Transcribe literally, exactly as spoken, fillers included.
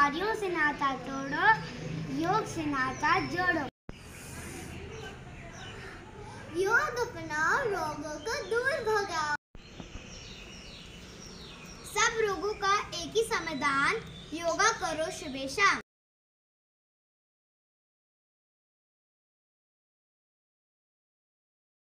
बीमारियों से नाता तोड़ो, योग से नाता जोड़ो। योग अपनाओ, रोगों को दूर भगाओ। सब रोगों का एक ही समाधान, योगा करो सुबह शाम।